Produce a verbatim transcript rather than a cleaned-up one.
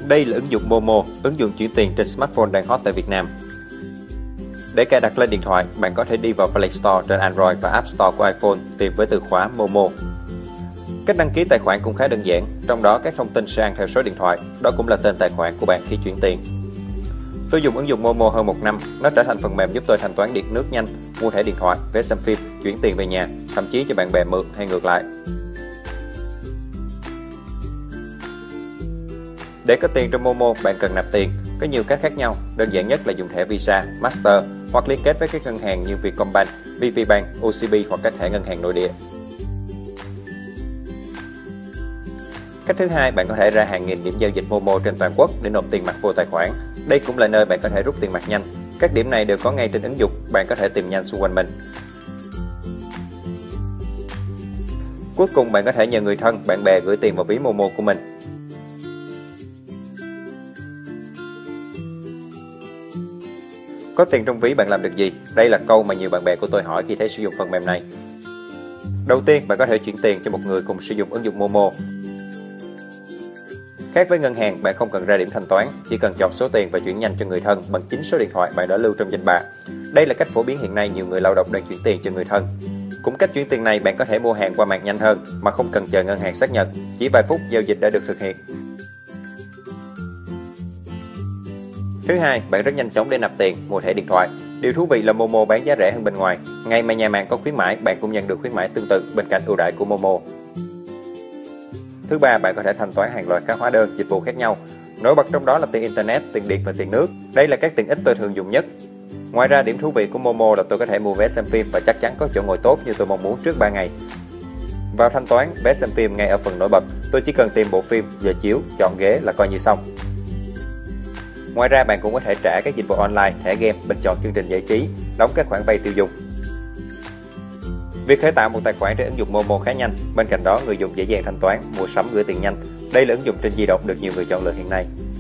Đây là ứng dụng Momo, ứng dụng chuyển tiền trên smartphone đang hot tại Việt Nam. Để cài đặt lên điện thoại, bạn có thể đi vào Play Store trên Android và App Store của iPhone tìm với từ khóa Momo. Cách đăng ký tài khoản cũng khá đơn giản, trong đó các thông tin sẽ ăn theo số điện thoại, đó cũng là tên tài khoản của bạn khi chuyển tiền. Tôi dùng ứng dụng Momo hơn một năm, nó trở thành phần mềm giúp tôi thanh toán điện nước nhanh, mua thẻ điện thoại, vé xem phim, chuyển tiền về nhà, thậm chí cho bạn bè mượn hay ngược lại. Để có tiền trong Momo, bạn cần nạp tiền. Có nhiều cách khác nhau, đơn giản nhất là dùng thẻ Visa, Master hoặc liên kết với các ngân hàng như Vietcombank, vê pê Bank, ô xê bê hoặc các thẻ ngân hàng nội địa. Cách thứ hai, bạn có thể ra hàng nghìn điểm giao dịch Momo trên toàn quốc để nộp tiền mặt vô tài khoản. Đây cũng là nơi bạn có thể rút tiền mặt nhanh. Các điểm này đều có ngay trên ứng dụng, bạn có thể tìm nhanh xung quanh mình. Cuối cùng, bạn có thể nhờ người thân, bạn bè gửi tiền vào ví Momo của mình. Có tiền trong ví bạn làm được gì? Đây là câu mà nhiều bạn bè của tôi hỏi khi thấy sử dụng phần mềm này. Đầu tiên, bạn có thể chuyển tiền cho một người cùng sử dụng ứng dụng Momo. Khác với ngân hàng, bạn không cần ra điểm thanh toán, chỉ cần chọn số tiền và chuyển nhanh cho người thân bằng chính số điện thoại bạn đã lưu trong danh bạ. Đây là cách phổ biến hiện nay nhiều người lao động đang chuyển tiền cho người thân. Cũng cách chuyển tiền này, bạn có thể mua hàng qua mạng nhanh hơn mà không cần chờ ngân hàng xác nhận, chỉ vài phút giao dịch đã được thực hiện. Thứ hai, bạn rất nhanh chóng để nạp tiền, mua thẻ điện thoại. Điều thú vị là Momo bán giá rẻ hơn bên ngoài. Ngày mà nhà mạng có khuyến mãi, bạn cũng nhận được khuyến mãi tương tự bên cạnh ưu đãi của Momo. Thứ ba, bạn có thể thanh toán hàng loạt các hóa đơn, dịch vụ khác nhau. Nổi bật trong đó là tiền Internet, tiền điện và tiền nước. Đây là các tiện ích tôi thường dùng nhất. Ngoài ra, điểm thú vị của Momo là tôi có thể mua vé xem phim và chắc chắn có chỗ ngồi tốt như tôi mong muốn trước ba ngày. Vào thanh toán, vé xem phim ngay ở phần nổi bật, tôi chỉ cần tìm bộ phim, giờ chiếu, chọn ghế là coi như xong. Ngoài ra, bạn cũng có thể trả các dịch vụ online, thẻ game, bình chọn chương trình giải trí, đóng các khoản vay tiêu dùng. Việc khởi tạo một tài khoản trên ứng dụng Momo khá nhanh, bên cạnh đó người dùng dễ dàng thanh toán, mua sắm, gửi tiền nhanh. Đây là ứng dụng trên di động được nhiều người chọn lựa hiện nay.